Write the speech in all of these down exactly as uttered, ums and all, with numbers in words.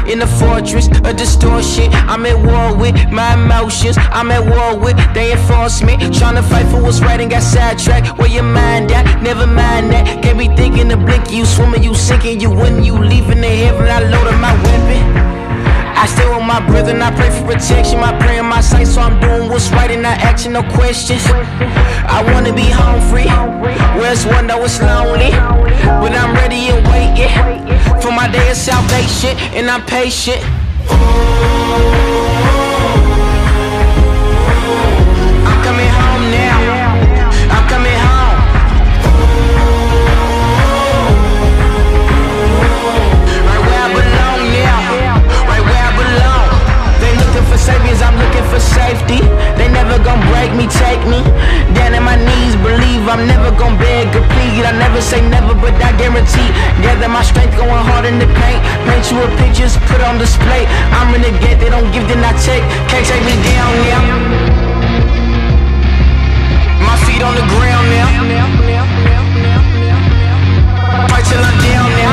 in a fortress of distortion. I'm at war with my emotions, I'm at war with they enforcement. Tryna fight for what's right and got sidetracked. Where your mind at? Never mind that. Can't be thinking to blink, you swimming, you sinking, you winning, you leaving the heaven. I loaded my weapon. I stay with my brother and I pray for protection. My prayer in my sight, so I'm doing what's right and not asking no questions. I wanna be home free, where it's one though it's lonely, but I'm ready and waiting for my day of salvation, and I'm patient. I'm coming home now, I'm coming home. Right where I belong now, right where I belong. They looking for saviors, I'm looking for safety. They never gon' break me, take me down on my knees, believe I'm never gon' beg or plead. I never say never, but I guarantee. Gather my strength, going hard in the paint. Paint you a picture, put on display. I'm in the gate, they don't give, then I take. Can't take me down now. My feet on the ground now. Fight till I'm down now.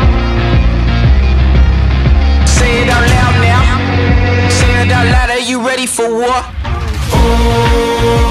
Say it out loud now. Say it out loud, are you ready for war? Oh.